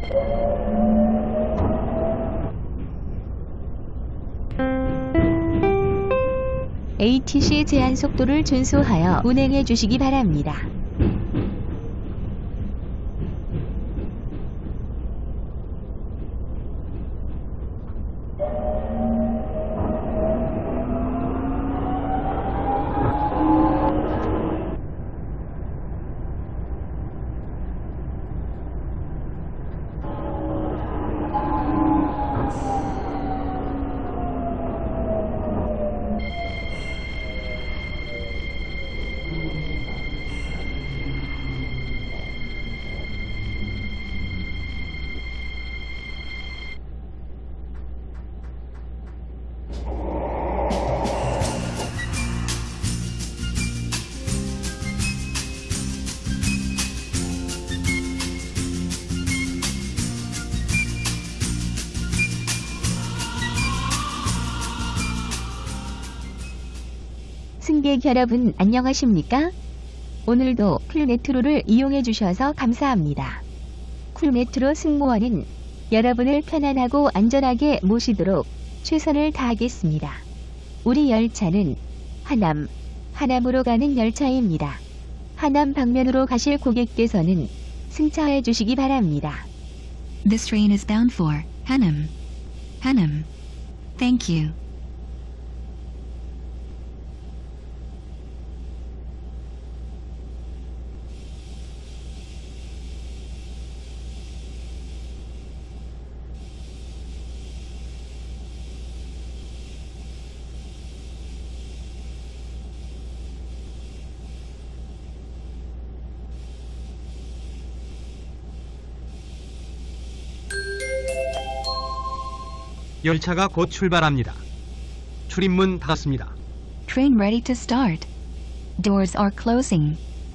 ATC 제한 속도를 준수하여 운행해 주시기 바랍니다. 승객 여러분 안녕하십니까? 오늘도 쿨메트로를 이용해 주셔서 감사합니다. 쿨메트로 승무원은 여러분을 편안하고 안전하게 모시도록 최선을 다하겠습니다. 우리 열차는 하남으로 가는 열차입니다. 하남 방면으로 가실 고객께서는 승차해 주시기 바랍니다. This train is bound for Hanam. Thank you. 열차가 곧 출발합니다. 출입문 닫았습니다. Train ready to start. Doors are closing.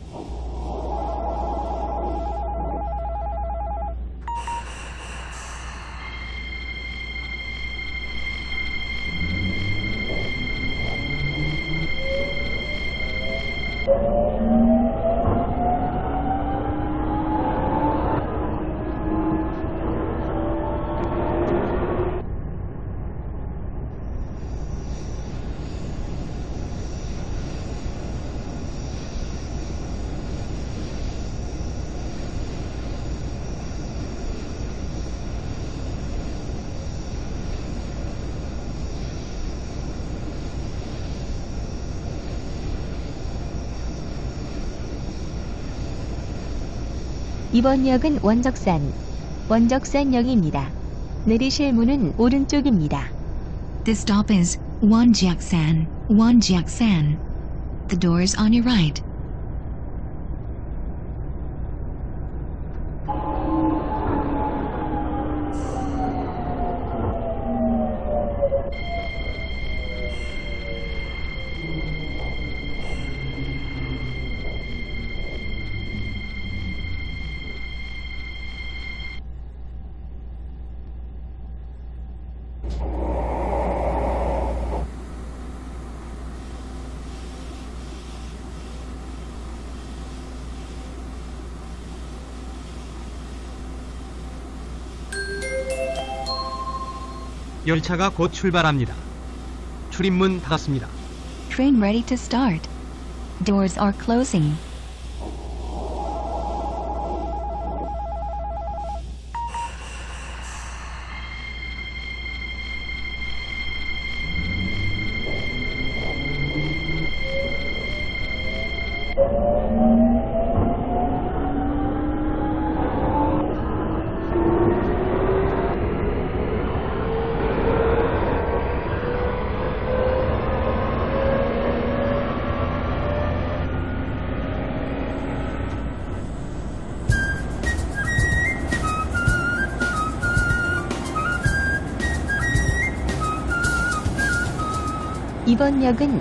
이번 역은 원적산역입니다. 내리실 문은 오른쪽입니다. This stop is Wonjiaksan. The doors on your right. 열차가 곧 출발합니다. 출입문 닫았습니다. Train ready to start. Doors are closing. 이번 역은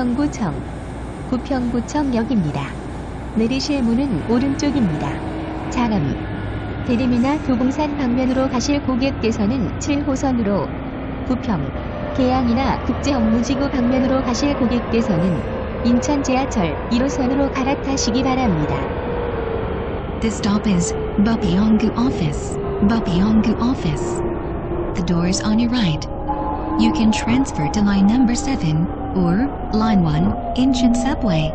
부평구청역입니다. 내리실 문은 오른쪽입니다. 자남, 대림이나 도봉산 방면으로 가실 고객께서는 7호선으로, 부평, 계양이나 국제업무지구 방면으로 가실 고객께서는 인천 지하철 1호선으로 갈아타시기 바랍니다. This stop is Bupyeonggu Office. Bapyeonggu Office. The doors on your right. You can transfer to line number 7 or line 1 Incheon Subway.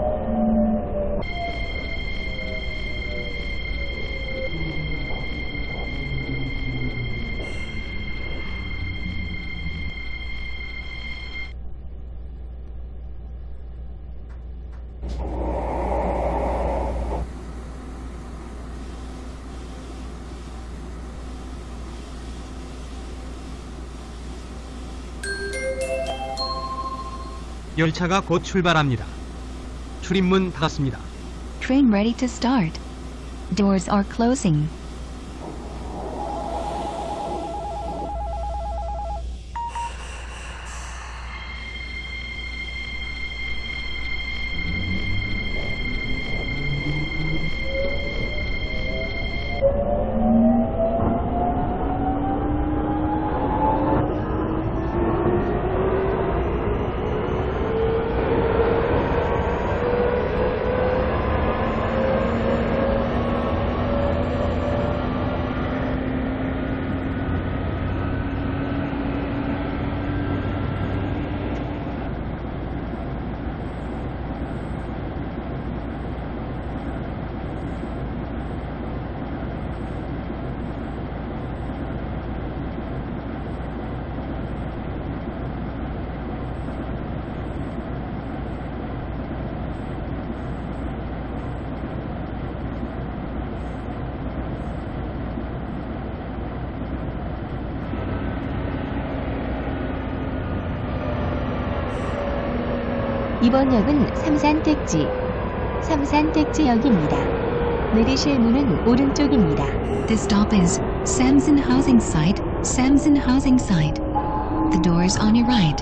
열차가 곧 출발합니다. 출입문 닫았습니다. Train ready to start. Doors are closing. 이번 역은 삼산택지역입니다. 내리실 문은 오른쪽입니다. This stop is Samsun Housing Site, Samsun Housing Site. The doors on your right.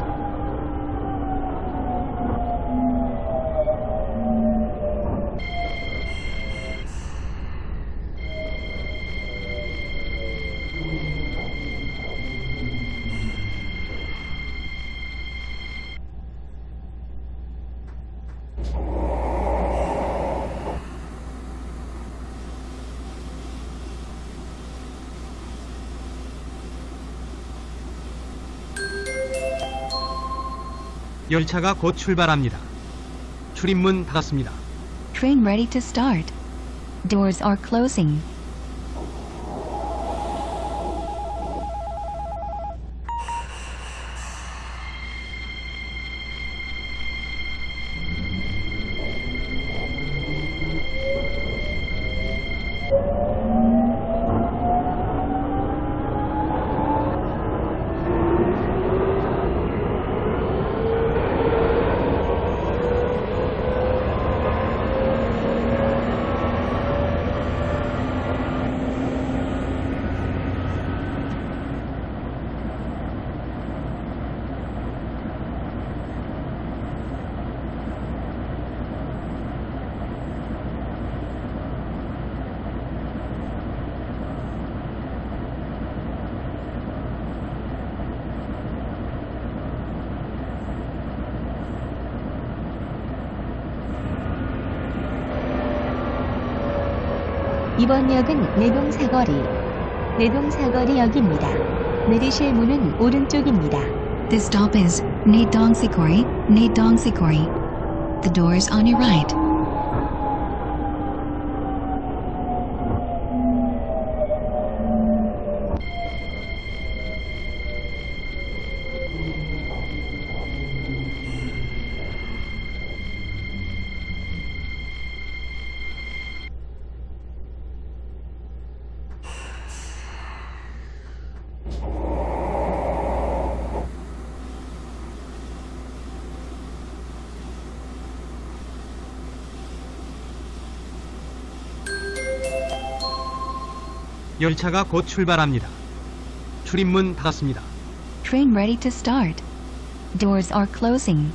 열차가 곧 출발합니다. 출입문 닫았습니다. Train ready to start. Doors are closing. 이번 역은 내동사거리역입니다. 내리실 문은 오른쪽입니다. This stop is Naedongsikori, Naedongsikori. The doors on your right. 열차가 곧 출발합니다. 출입문 닫았습니다. Train ready to start. Doors are closing.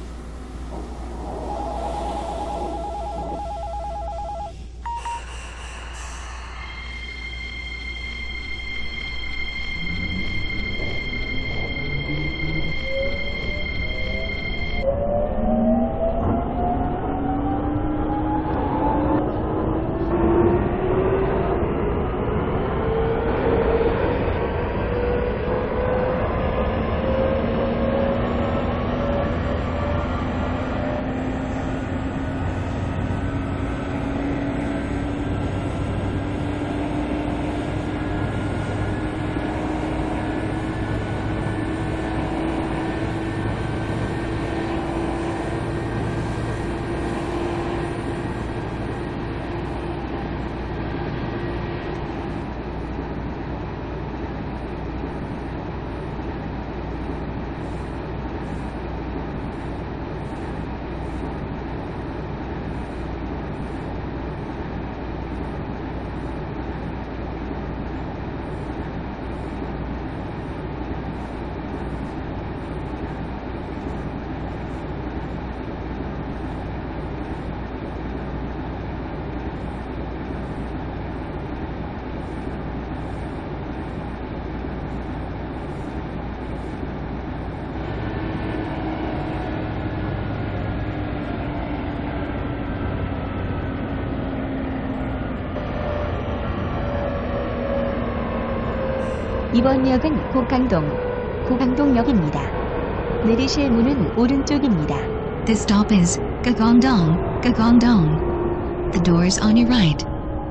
이번 역은 고강동역입니다. 내리실 문은 오른쪽입니다. This stop is Gagongdong, Gagongdong. The doors on your right.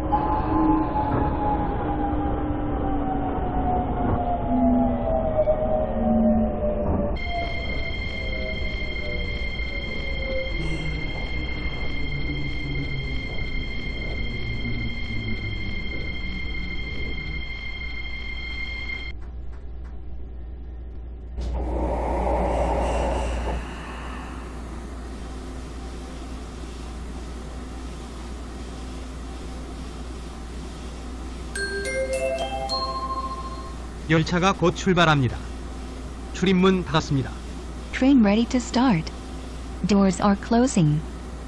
열차가 곧 출발합니다. 출입문 닫았습니다. Train ready to start. Doors are closing.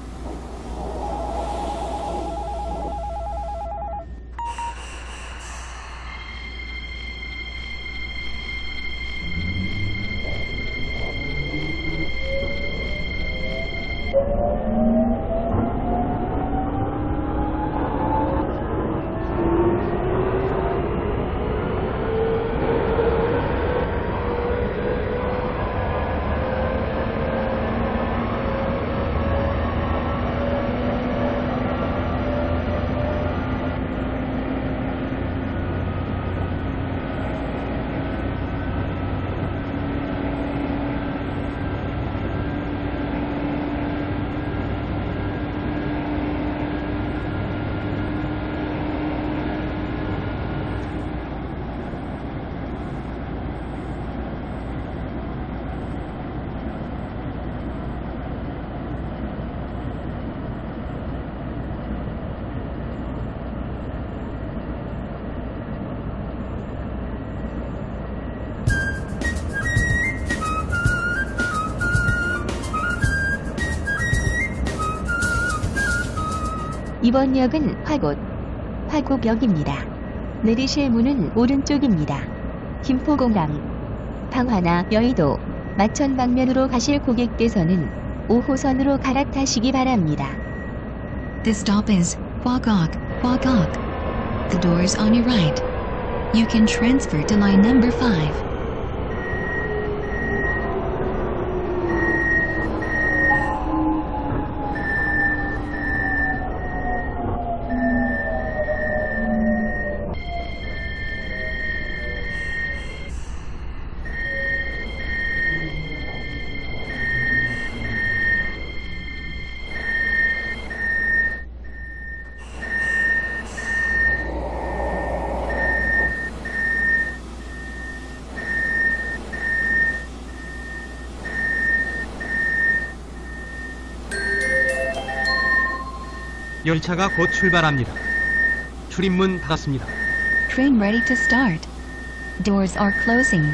이번 역은 화곡역입니다. 내리실 문은 오른쪽입니다. 김포공항, 방화나 여의도, 마천 방면으로 가실 고객께서는 5호선으로 갈아타시기 바랍니다. This stop is Huagok, Huagok. The doors on your right. You can transfer to line number 5. 열차가 곧 출발합니다. 출입문 닫았습니다. Train ready to start. Doors are closing.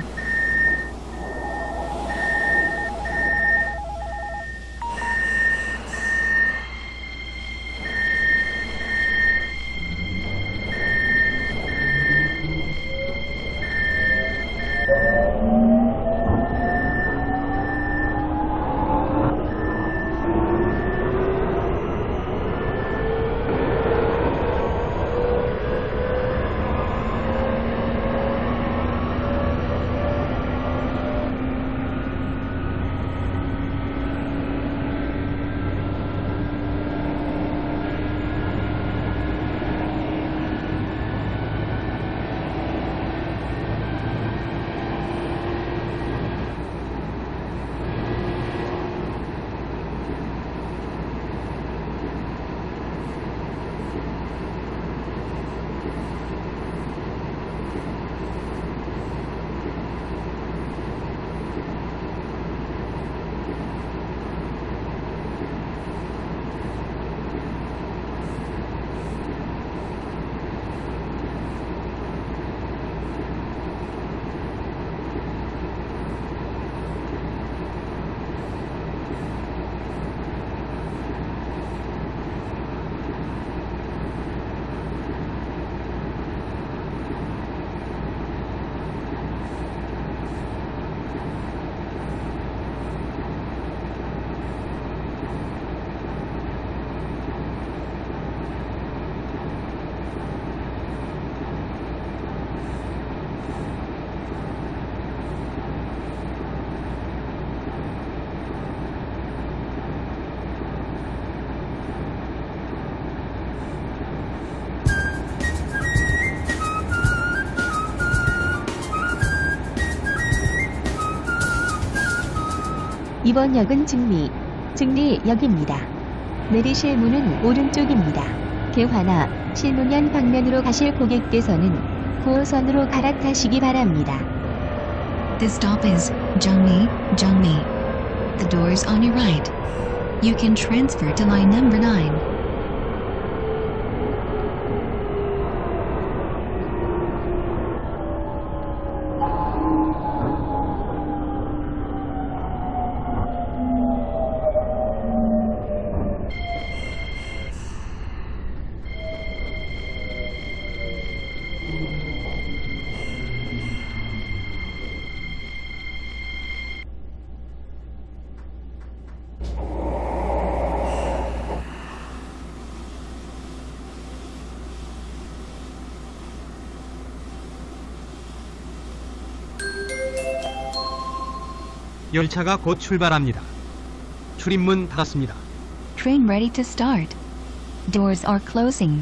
이번 역은 증리역입니다. 내리실 문은 오른쪽입니다. 개화나 실문현 방면으로 가실 고객께서는 9호선으로 갈아타시기 바랍니다. The stop is Jeongmi. The doors on your right. You can transfer to line number 9. 열차가 곧 출발합니다. 출입문 닫았습니다. Train ready to start. Doors are closing.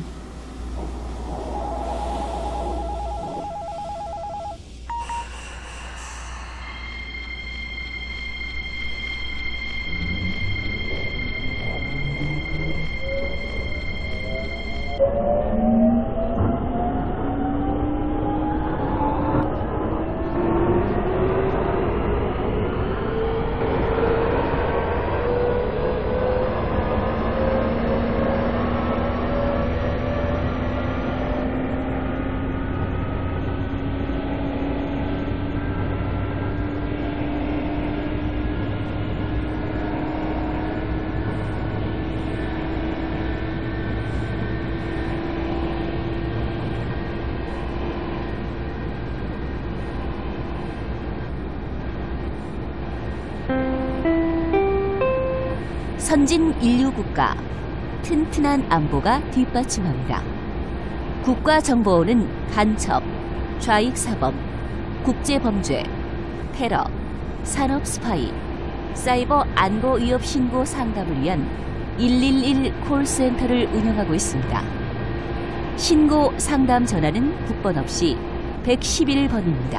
선진 인류 국가, 튼튼한 안보가 뒷받침합니다. 국가정보원은 간첩, 좌익사범, 국제범죄, 테러, 산업 스파이, 사이버 안보 위협 신고 상담을 위한 111 콜센터를 운영하고 있습니다. 신고 상담 전화는 국번 없이 111번입니다.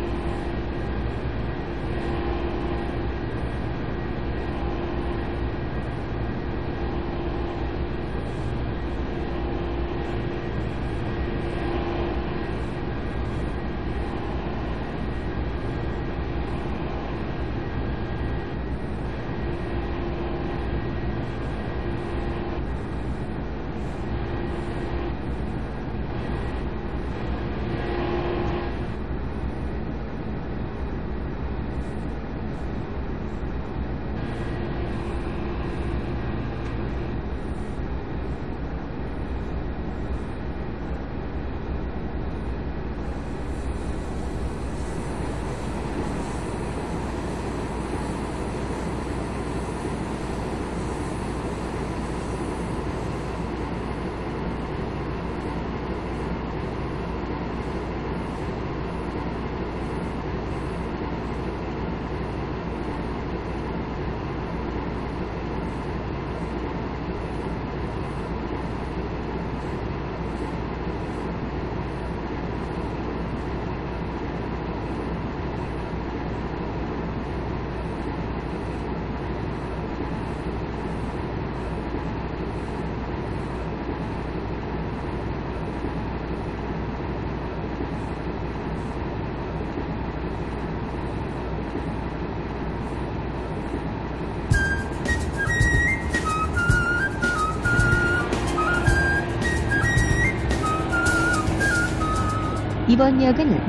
이번 역은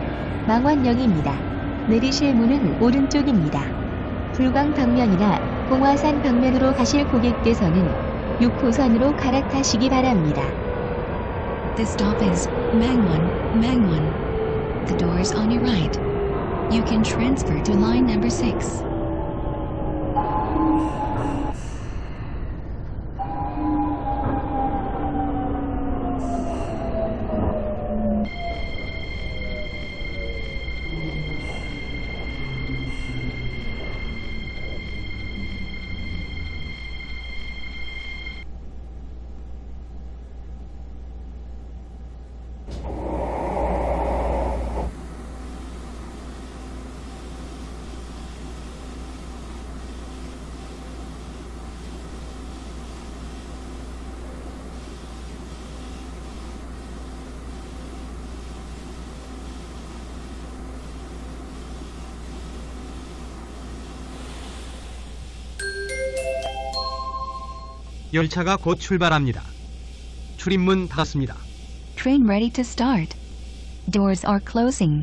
망원역입니다. 내리실 문은 오른쪽입니다. 불광 방면이나 봉화산 방면으로 가실 고객께서는 6호선으로 갈아타시기 바랍니다. The stop is Mangwon. The doors on your right. You can transfer to line number 6. 열차가 곧 출발합니다. 출입문 닫았습니다. Train ready to start. Doors are closing.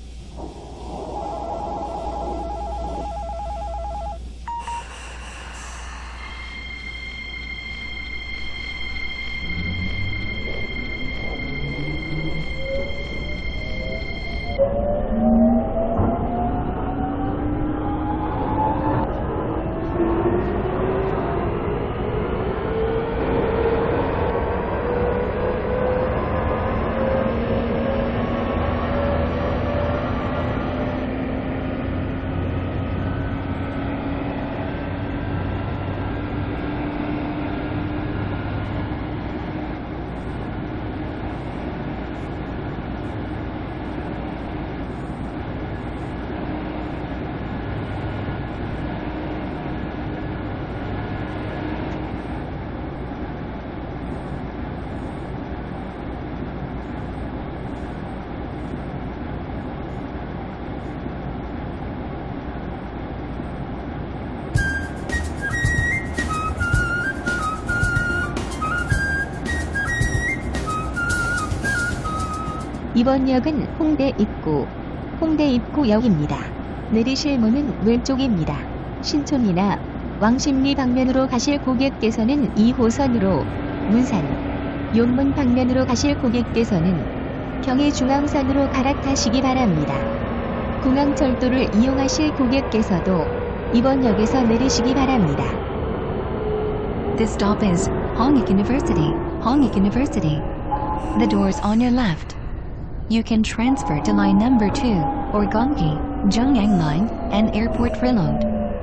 이번 역은 홍대 입구역입니다. 내리실 문은 왼쪽입니다. 신촌이나 왕십리 방면으로 가실 고객께서는 2호선으로, 문산, 용문 방면으로 가실 고객께서는 경의중앙선으로 갈아타시기 바랍니다. 공항철도를 이용하실 고객께서도 이번 역에서 내리시기 바랍니다. This stop is Hongik University. Hongik University. The doors on your left. You can transfer to line number 2 or Gyeonggi, Jungang Line, and Airport Reload.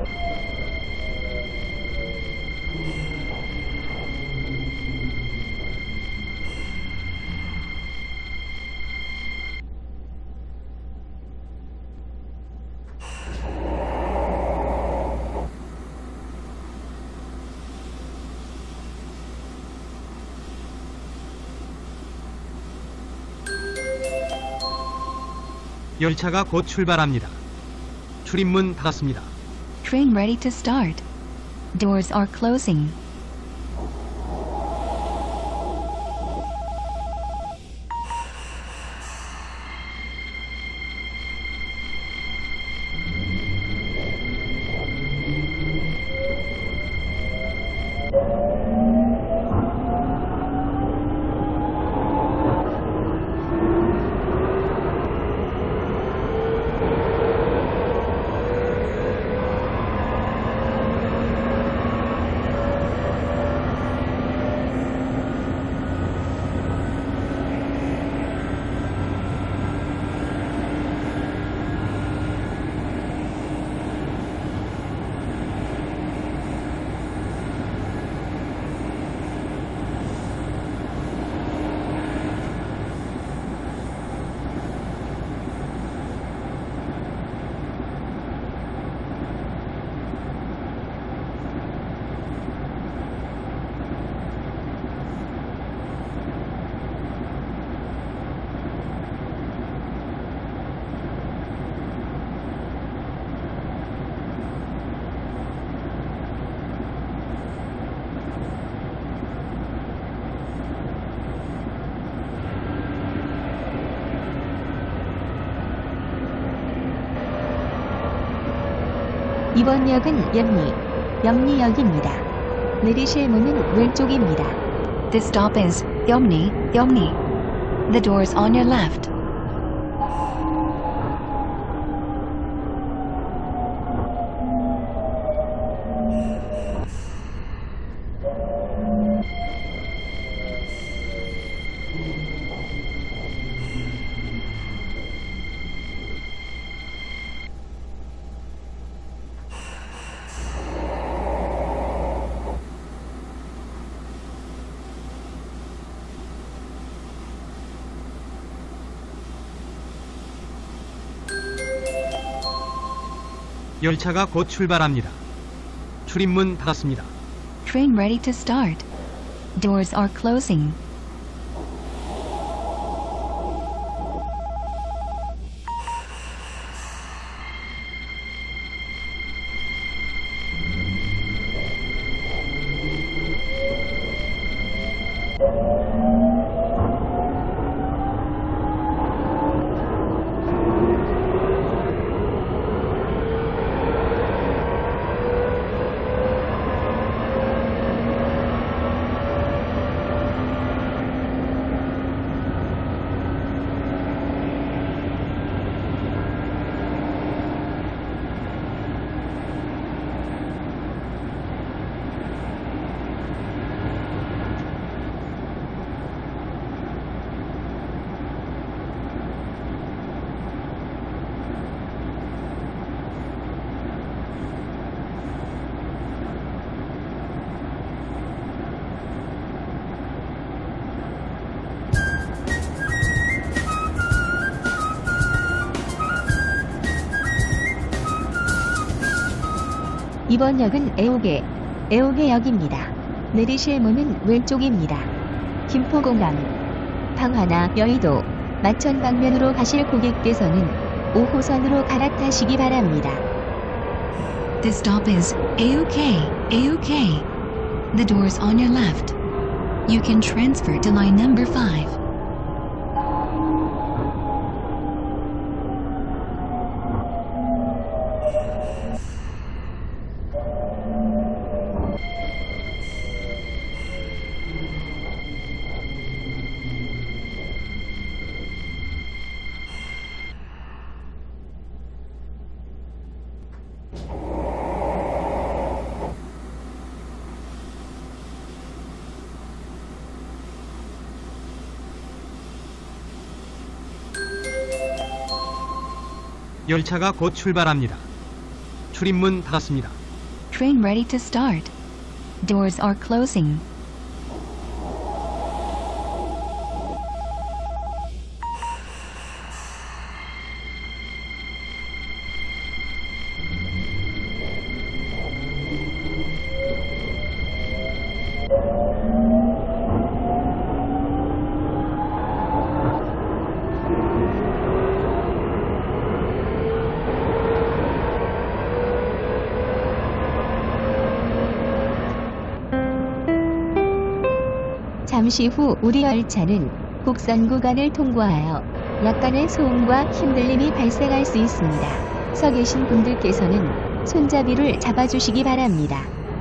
열차가 곧 출발합니다. 출입문 닫았습니다. Train ready to start. Doors are closing. 이번 역은 영리역입니다. 내리실 문은 왼쪽입니다. This stop is Yeomni. The doors on your left. 열차가 곧 출발합니다. 출입문 닫았습니다. Train ready to start. Doors are closing. 이번 역은 애옥역입니다. 내리실 문은 왼쪽입니다. 김포공항, 방화나 여의도, 마천 방면으로 가실 고객께서는 5호선으로 갈아타시기 바랍니다. This stop is AOK. The doors on your left. You can transfer to line number 5. 열차가 곧 출발합니다. 출입문 닫았습니다. Train ready to start. Doors are closing. 잠시 후 우리 열차는 곡선 구간을 통과하여 약간의 소음과 흔들림이 발생할 수 있습니다. 서 계신 분들께서는 손잡이를 잡아주시기 바랍니다.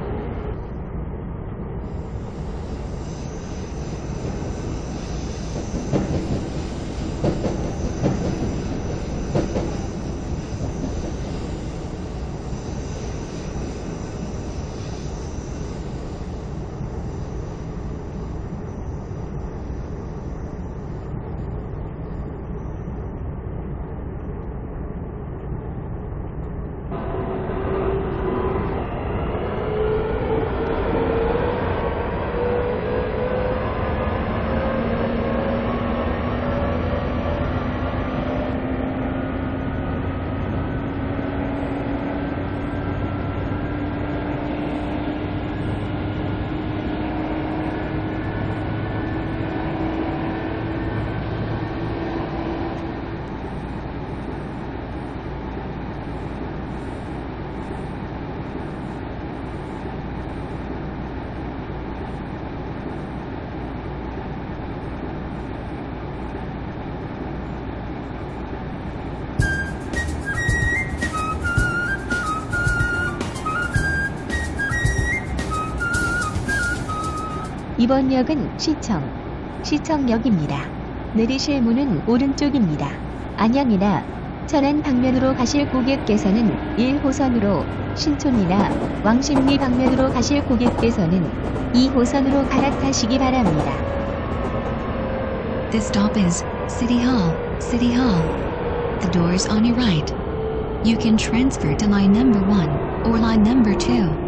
이번 역은 시청역입니다. 내리실 문은 오른쪽입니다. 안양이나 천안 방면으로 가실 고객께서는 1호선으로, 신촌이나 왕십리 방면으로 가실 고객께서는 2호선으로 갈아타시기 바랍니다. This stop is City Hall. The doors on your right. You can transfer to line number 1 or line number 2.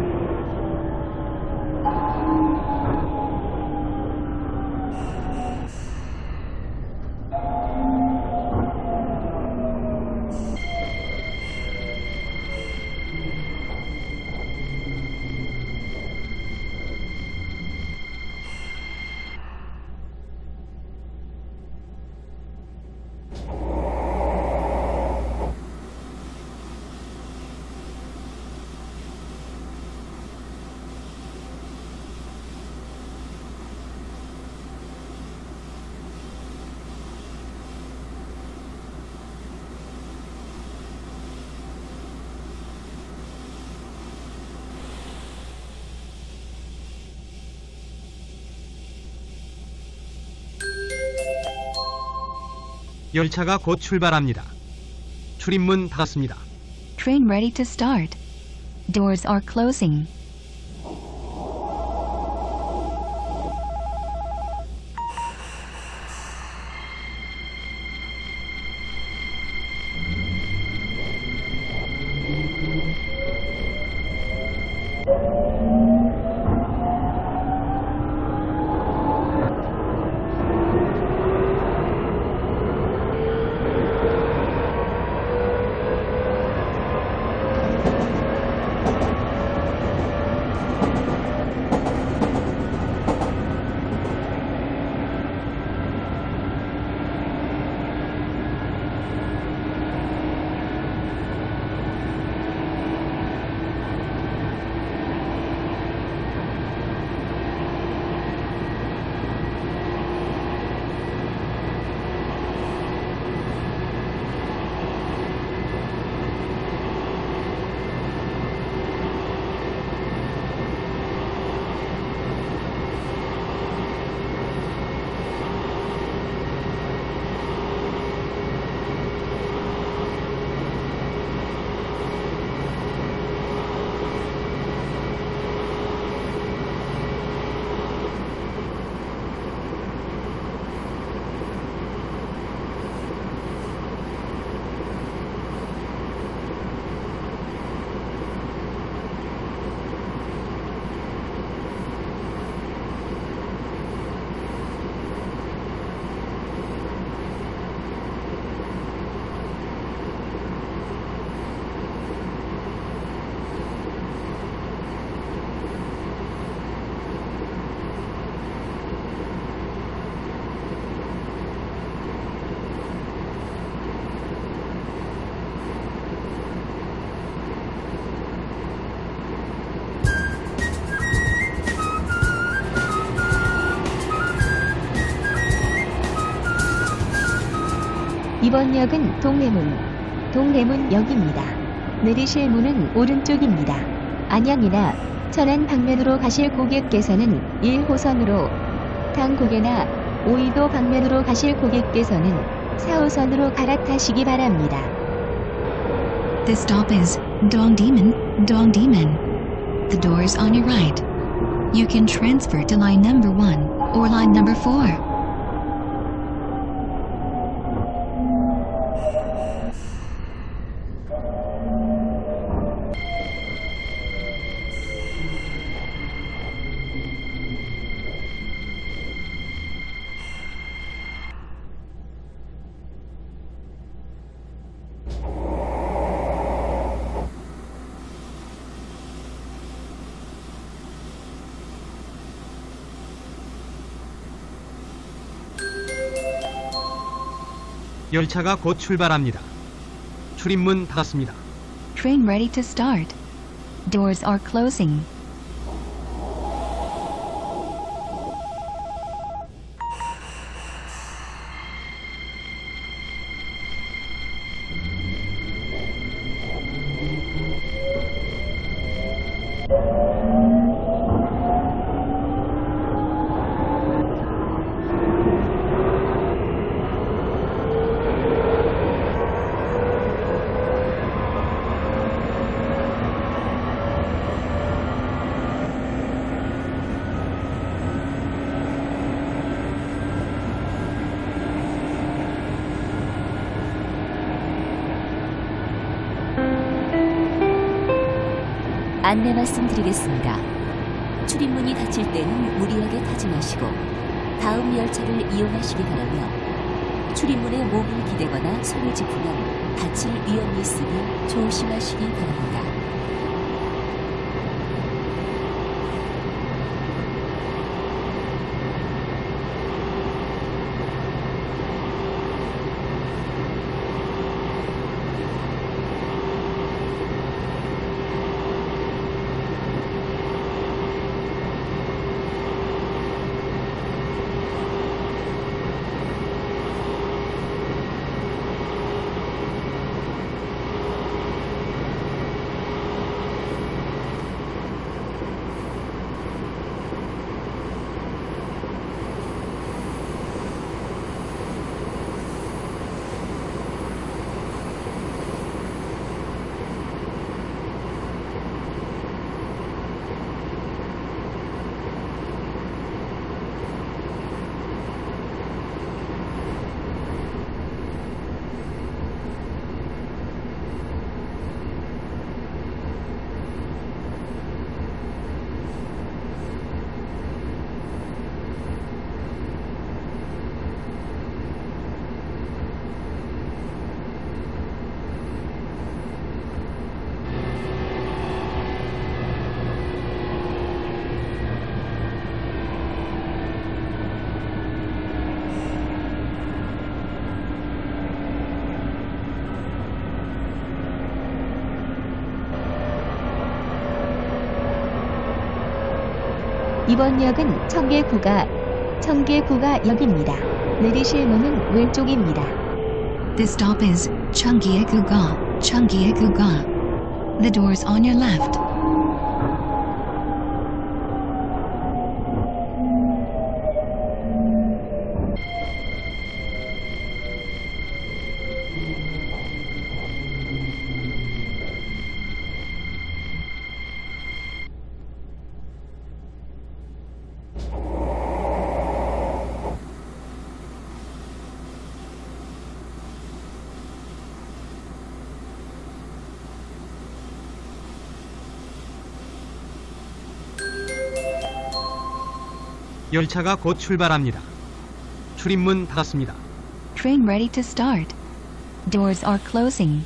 열차가 곧 출발합니다. 출입문 닫았습니다. Train ready to start. Doors are closing. 이번 역은 동대문역입니다. 내리실 문은 오른쪽입니다. 안양이나 천안 방면으로 가실 고객께서는 1호선으로, 당고개나 오이도 방면으로 가실 고객께서는 4호선으로 갈아타시기 바랍니다. This stop is Dongdaemun, Dongdaemun. The doors on your right. You can transfer to line number 1 or line number 4. 열차가 곧 출발합니다. 출입문 닫았습니다. Train ready to start. Doors are closing. 안내 말씀드리겠습니다. 출입문이 닫힐 때는 무리하게 타지 마시고 다음 열차를 이용하시기 바라며 출입문에 몸을 기대거나 손을 짚으면 다칠 위험이 있으니 조심하시기 바랍니다. 이번 역은 청계구가역입니다. 내리실 문은 왼쪽입니다. This stop is Cheonggye-guga, Cheonggye-guga. The doors on your left. 열차가 곧 출발합니다. 출입문 닫았습니다. Train ready to start. Doors are closing.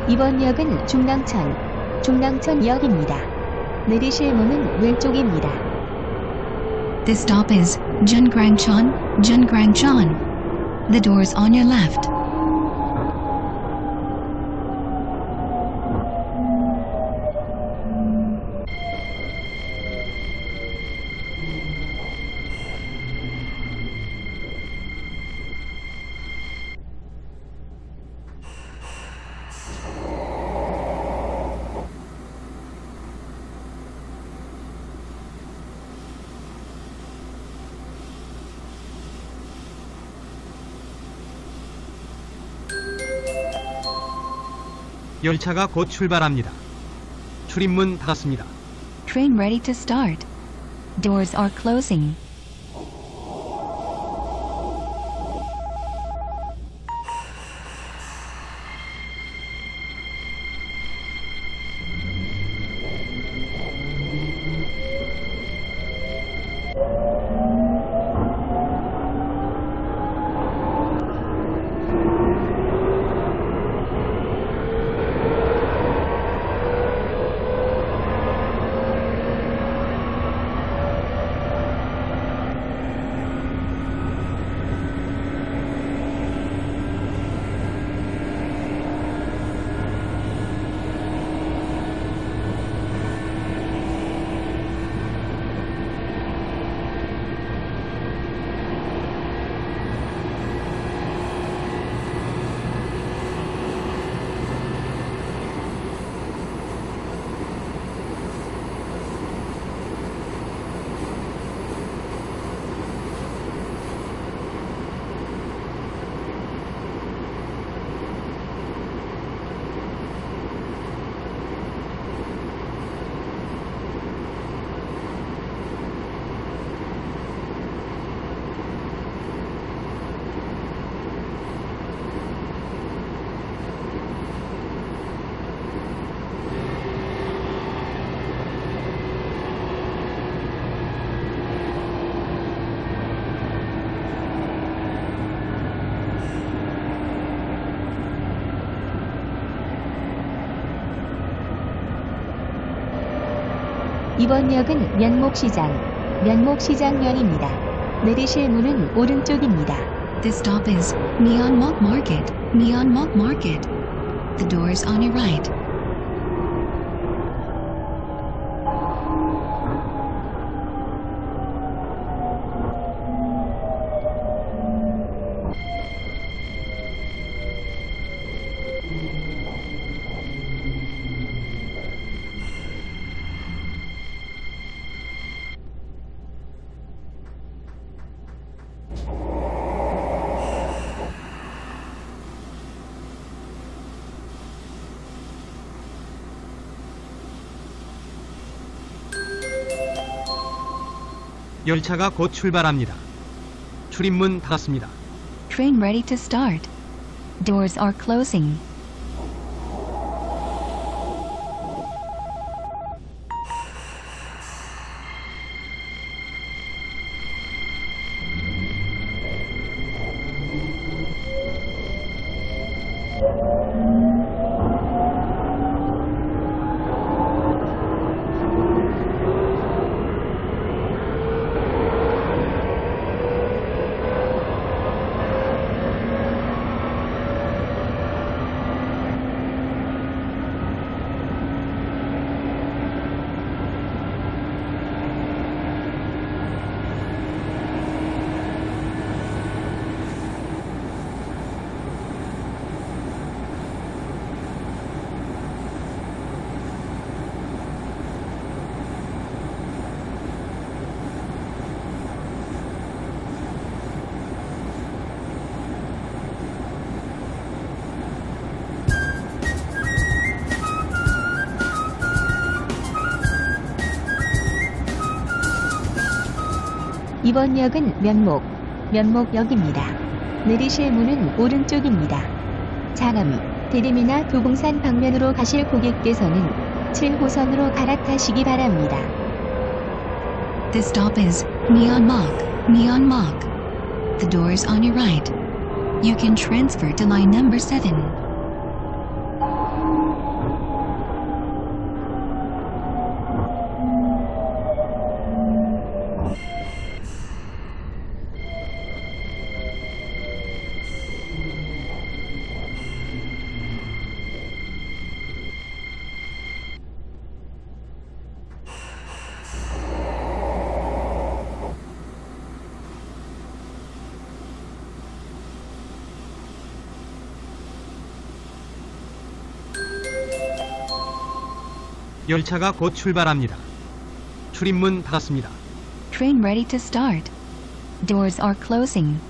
이번 역은 중랑천역입니다. 내리실 문은 왼쪽입니다. This stop is Jungrangcheon, Jungrangcheon. The doors on your left. 열차가 곧 출발합니다. 출입문 닫았습니다. Train ready to start. Doors are closing. 이번 역은 면목시장역입니다. 내리실 문은 오른쪽입니다. This stop is Myeonmok Market, Myeonmok Market. The doors on your right. 열차가 곧 출발합니다. 출입문 닫았습니다. Train ready to start. Doors are closing. 이번 역은 면목역입니다. 내리실 문은 오른쪽입니다. 장암, 대림이나 도봉산 방면으로 가실 고객께서는 7호선으로 갈아타시기 바랍니다. This stop is Myeonmok, Myeonmok. The doors on your right. You can transfer to line number 7. 열차가 곧 출발합니다. 출입문 닫았습니다. Train ready to start. Doors are closing.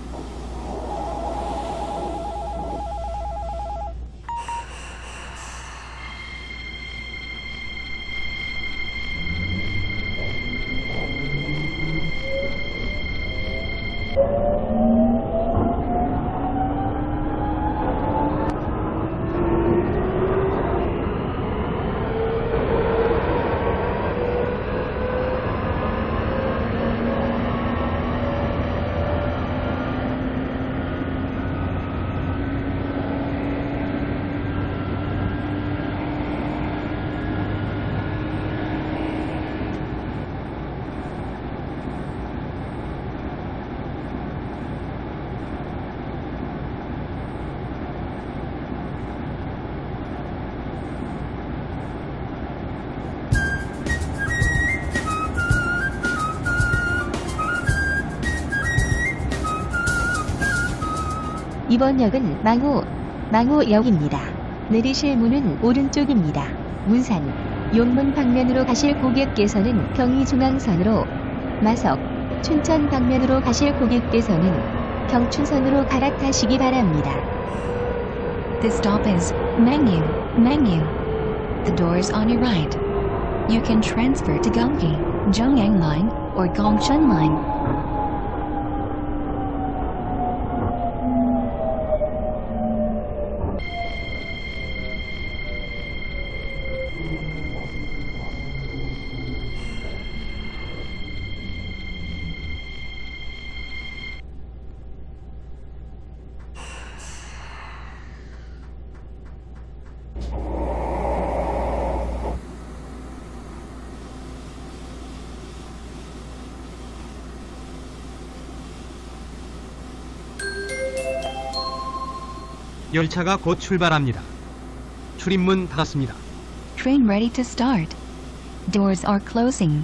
이번 역은 망호역입니다. 내리실 문은 오른쪽입니다. 문산, 용문 방면으로 가실 고객께서는 경의중앙선으로, 마석, 춘천 방면으로 가실 고객께서는 경춘선으로 갈아타시기 바랍니다. This stop is Mangyu. The doors on your right. You can transfer to Gyeonggi, Jonggang Line, or Gongchun Line. 열차가 곧 출발합니다. 출입문 닫았습니다. Train ready to start. Doors are closing.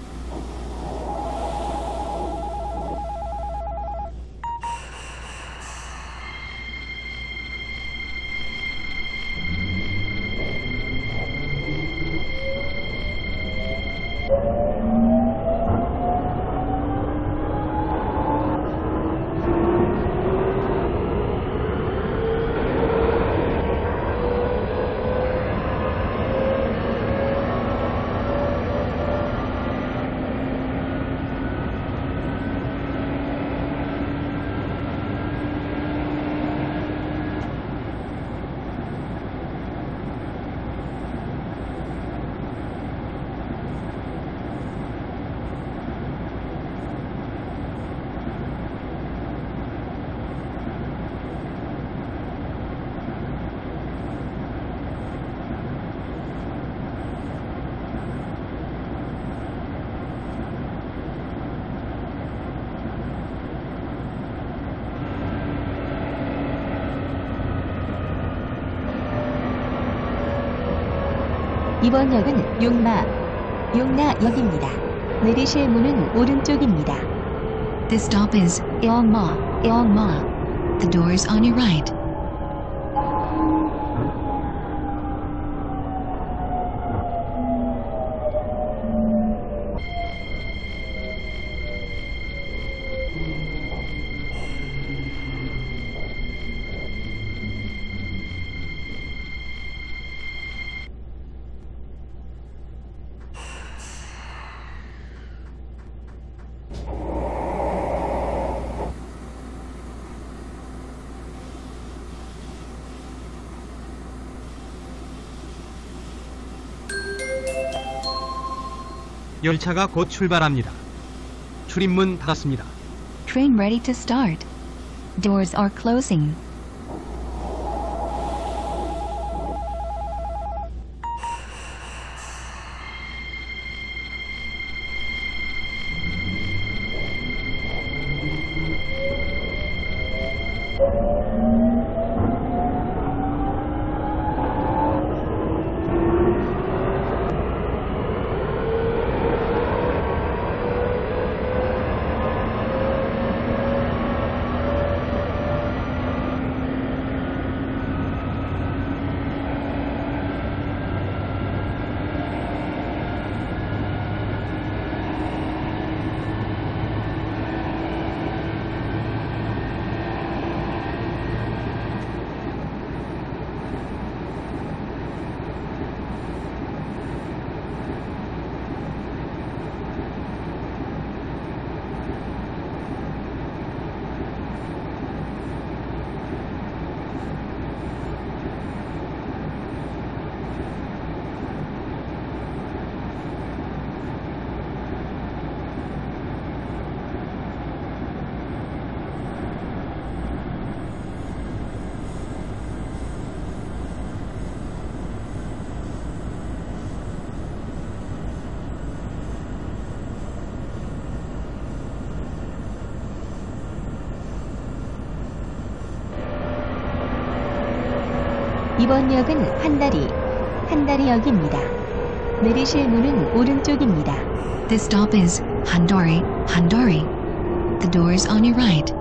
이번 역은 용나역입니다. 내리실 문은 오른쪽입니다. This stop is Ilma. The doors on your right. 열차가 곧 출발합니다. 출입문 닫았습니다. Train ready to start. Doors are closing. 이번 역은 한다리역입니다. 내리실 문은 오른쪽입니다. This stop is Handari, Handari. The doors on your right.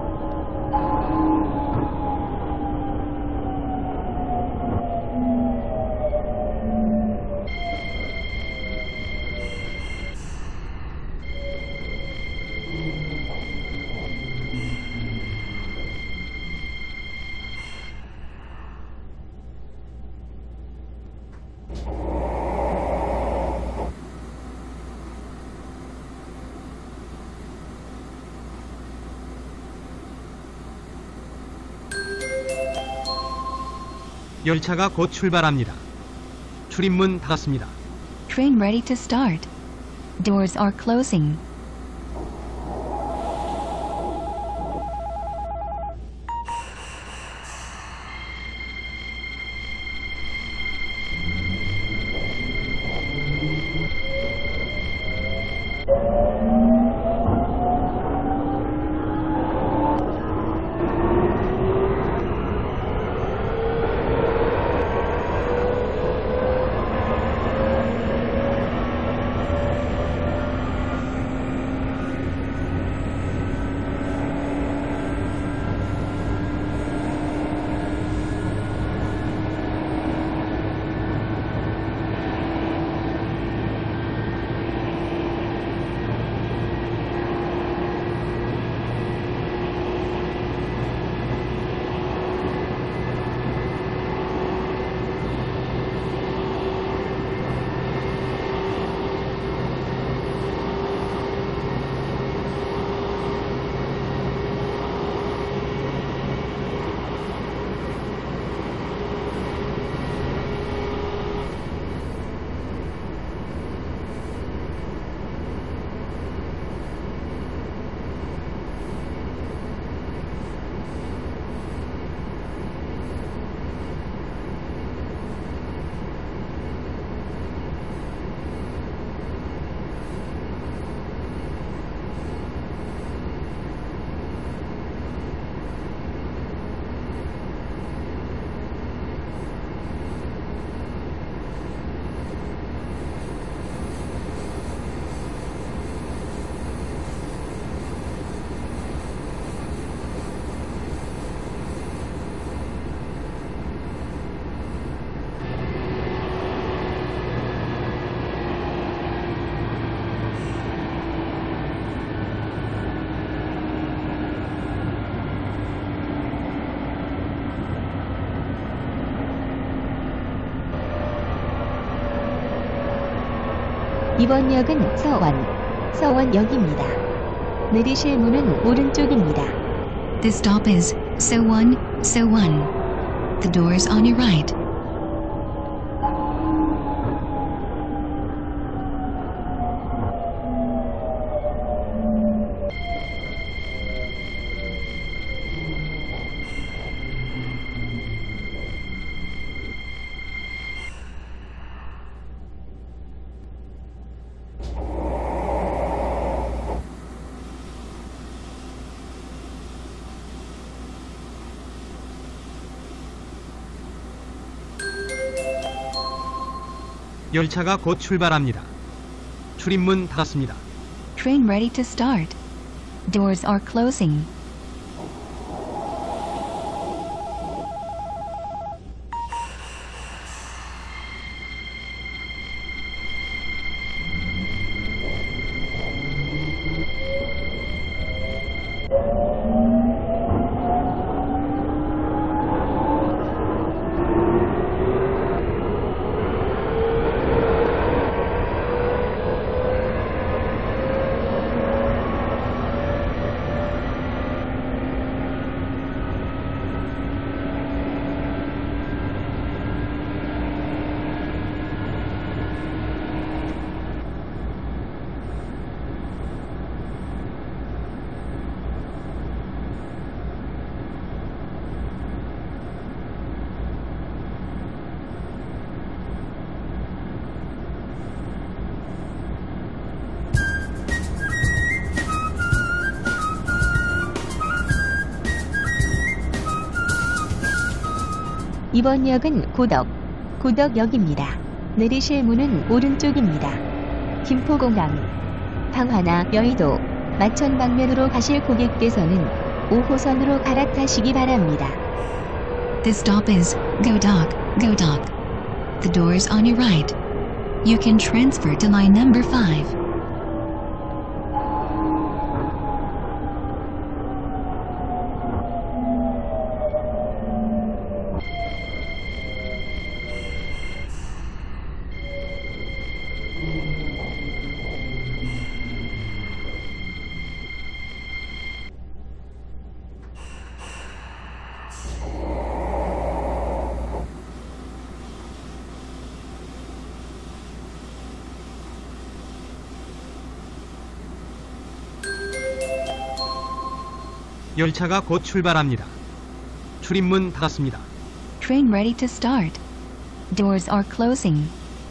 열차가 곧 출발합니다. 출입문 닫았습니다. Train ready to start. Doors are closing. 이번 역은 서원역입니다. 내리실 문은 오른쪽입니다. This stop is Sowon, Sowon. The doors on your right. 열차가 곧 출발합니다. 출입문 닫았습니다. Train ready to start. Doors are closing. 이번 역은 고덕역입니다. 내리실 문은 오른쪽입니다. 김포공항, 방화나 여의도, 마천 방면으로 가실 고객께서는 5호선으로 갈아타시기 바랍니다. This stop is Godok. The doors on your right. You can transfer to line number 5. 열차가 곧 출발합니다. 출입문 닫았습니다. Train ready to start. Doors are closing.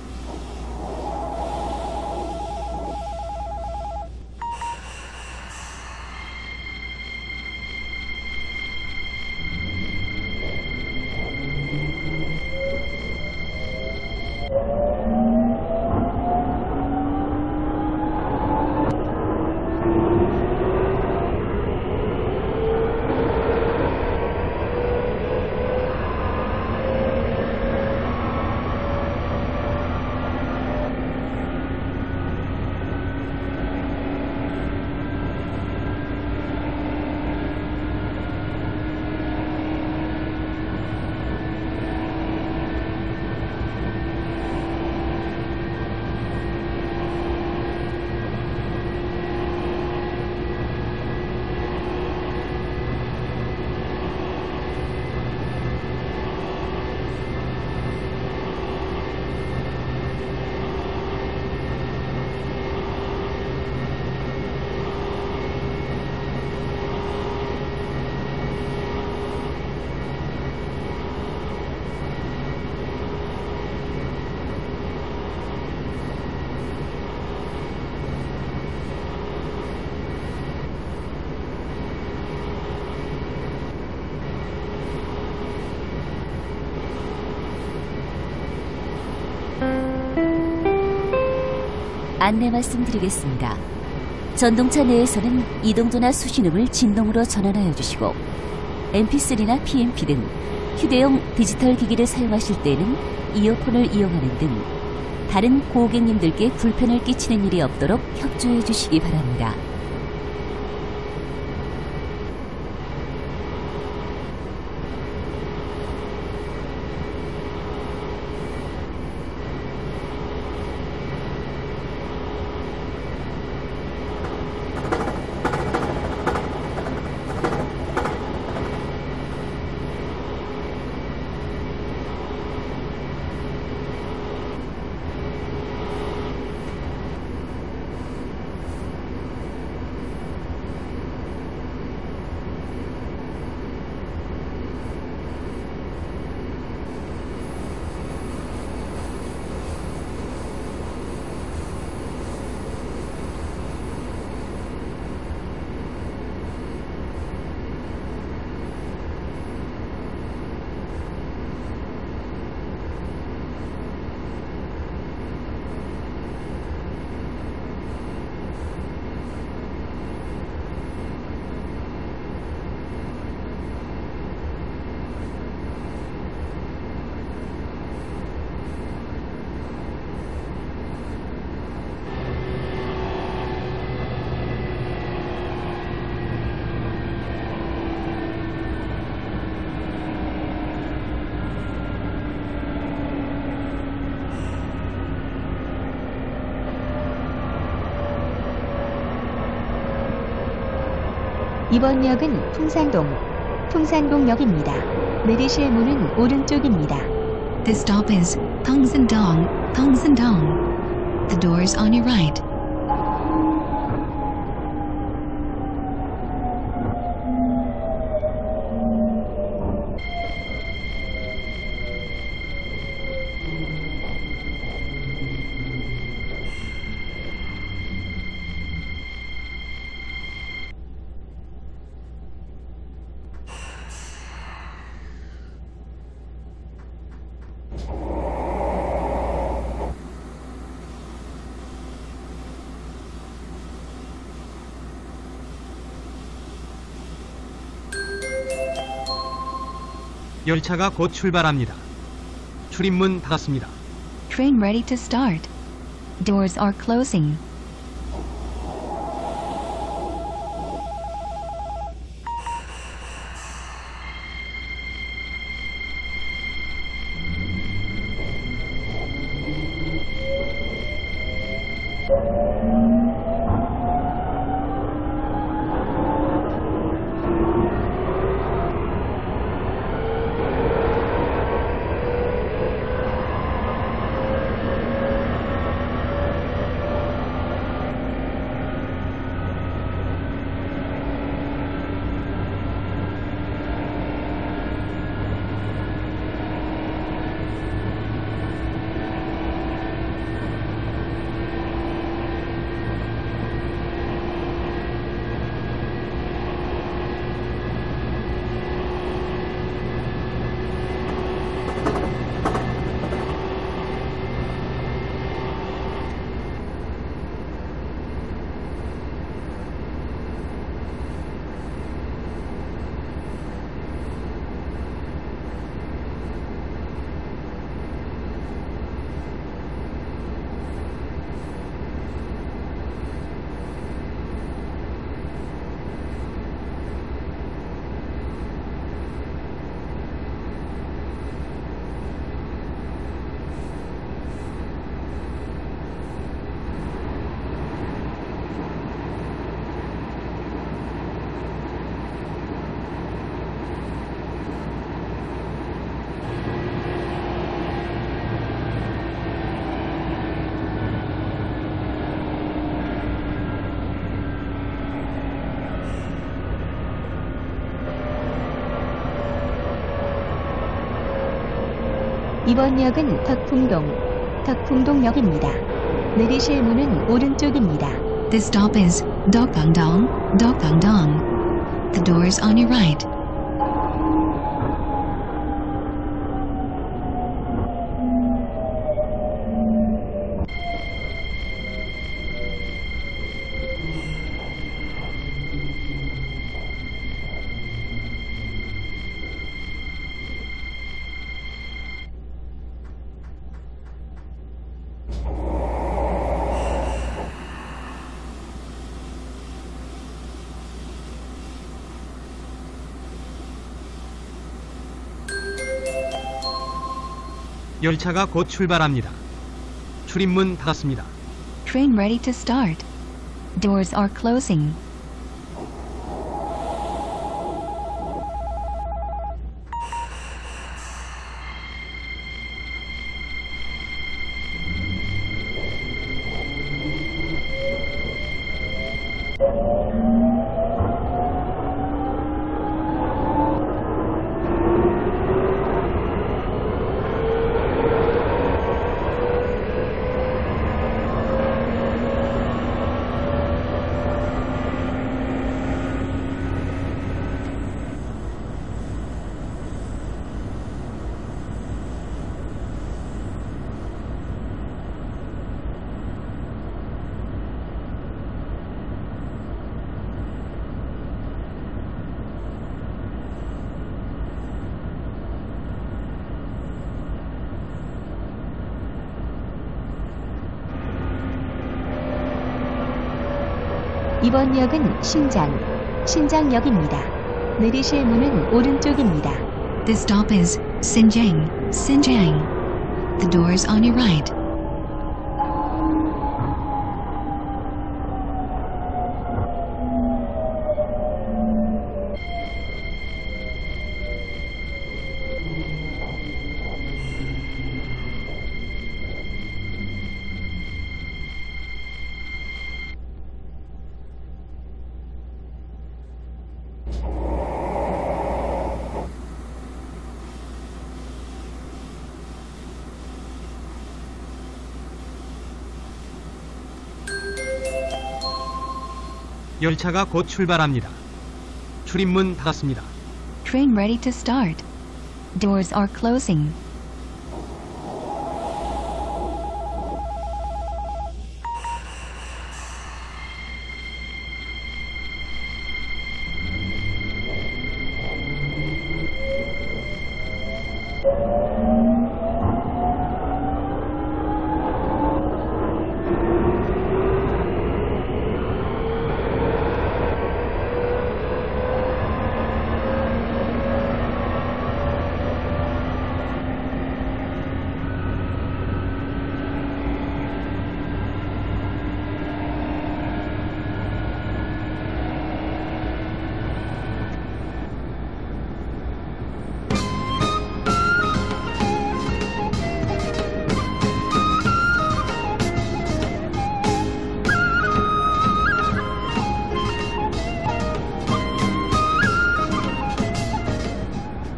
안내 말씀드리겠습니다. 전동차 내에서는 이동전화 수신음을 진동으로 전환하여 주시고 MP3나 PMP 등 휴대용 디지털 기기를 사용하실 때에는 이어폰을 이용하는 등 다른 고객님들께 불편을 끼치는 일이 없도록 협조해 주시기 바랍니다. 이번 역은 풍산동역입니다. 내리실 문은 오른쪽입니다. This stop is Tongsan-dong. The doors on your right. 열차가 곧 출발합니다. 출입문 닫았습니다. Train ready to start. Doors are closing. 이번 역은 덕풍동역입니다. 내리실 문은 오른쪽입니다. This stop is Dokangdong, Dokangdong. The doors on your right. 열차가 곧 출발합니다. 출입문 닫았습니다. Train ready to start. Doors are closing. 이번 역은 신장역입니다. 내리실 문은 오른쪽입니다. This stop is Xinjiang, Xinjiang. The doors on your right. 열차가 곧 출발합니다. 출입문 닫았습니다. Train ready to start. Doors are closing.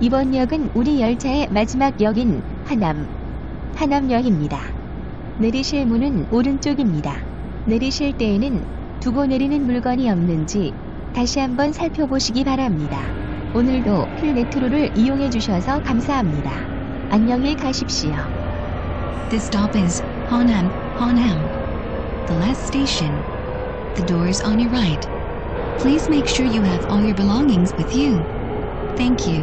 이번 역은 우리 열차의 마지막 역인 하남역입니다. 내리실 문은 오른쪽입니다. 내리실 때에는 두고 내리는 물건이 없는지 다시 한번 살펴보시기 바랍니다. 오늘도 필메트로를 이용해 주셔서 감사합니다. 안녕히 가십시오. This stop is Honam. The last station. The doors on your right. Please make sure you have all your belongings with you. Thank you.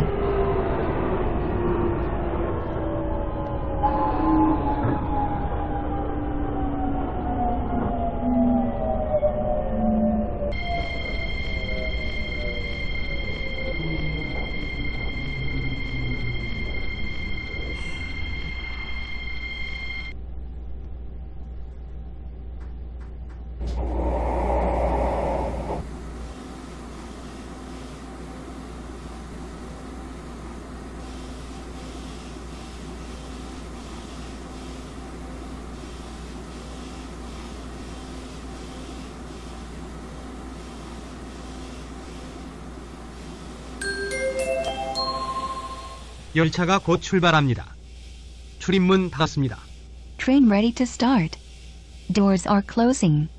열차가 곧 출발합니다. 출입문 닫았습니다. Train ready to start. Doors are closing.